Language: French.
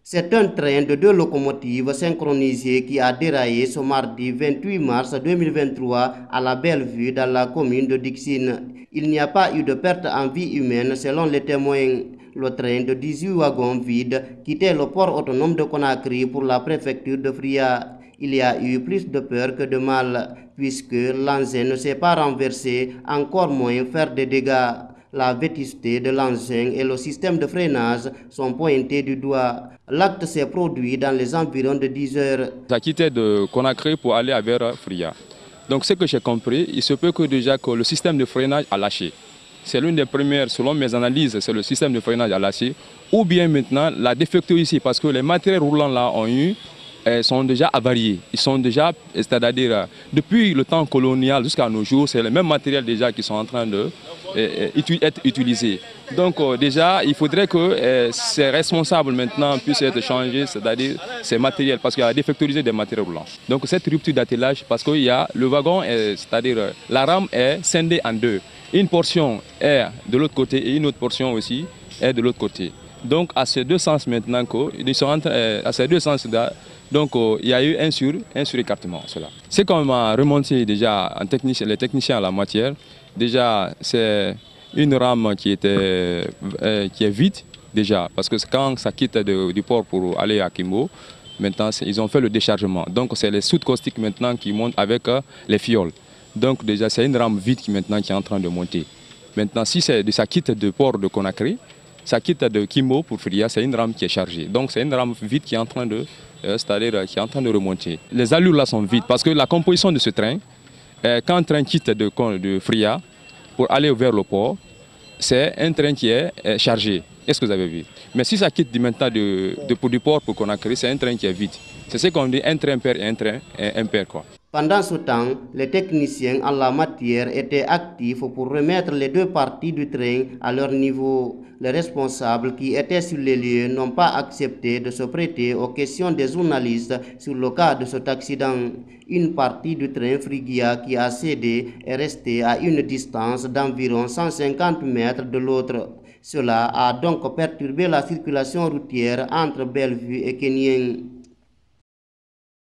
C'est un train de 2 locomotives synchronisées qui a déraillé ce mardi 28 mars 2023 à la Bellevue dans la commune de Dixine. Il n'y a pas eu de perte en vie humaine selon les témoins. Le train de 18 wagons vides quittait le port autonome de Conakry pour la préfecture de Fria. Il y a eu plus de peur que de mal, puisque l'engin ne s'est pas renversé, encore moins faire des dégâts. La vétusté de l'engin et le système de freinage sont pointés du doigt. L'acte s'est produit dans les environs de 10 heures. Ça quittait de Conakry pour aller vers Fria. Donc ce que j'ai compris, il se peut que déjà que le système de freinage a lâché. C'est l'une des premières, selon mes analyses, c'est le système de freinage à lâché. Ou bien maintenant la défectuosité, parce que les matériels roulants là sont déjà avariés. Ils sont déjà, c'est-à-dire depuis le temps colonial jusqu'à nos jours, c'est les mêmes matériels déjà qui sont en train d'être utilisés. Donc déjà, il faudrait que ces responsables maintenant puissent être changés, c'est-à-dire ces matériels, parce qu'il y a défectuosité des matériels roulants. Donc cette rupture d'attelage, parce qu'il y a le wagon, c'est-à-dire la rame est scindée en deux. Une portion est de l'autre côté et une autre portion aussi est de l'autre côté. Donc à ces deux sens maintenant, à ces deux sens-là, donc il y a eu un surécartement. C'est qu'on m'a remonté déjà les techniciens à la matière. Déjà c'est une rame qui est vide déjà, parce que quand ça quitte du port pour aller à Kimbo, maintenant ils ont fait le déchargement. Donc c'est les soudes caustiques maintenant qui montent avec les fioles. Donc déjà c'est une rame vide qui est en train de monter. Maintenant si ça quitte du port de Conakry, ça quitte de Kimbo pour Fria, c'est une rame qui est chargée. Donc c'est une rame vide qui est en train de, qui est en train de remonter. Les allures là sont vides parce que la composition de ce train, quand un train quitte de Fria pour aller vers le port, c'est un train qui est chargé. Est-ce que vous avez vu? Mais si ça quitte maintenant du port pour Conakry, c'est un train qui est vide. C'est ce qu'on dit, un train pair et un train impair, quoi. Pendant ce temps, les techniciens en la matière étaient actifs pour remettre les deux parties du train à leur niveau. Les responsables qui étaient sur les lieux n'ont pas accepté de se prêter aux questions des journalistes sur le cas de cet accident. Une partie du train Frigia qui a cédé est restée à une distance d'environ 150 mètres de l'autre. Cela a donc perturbé la circulation routière entre Bellevue et Kenyang.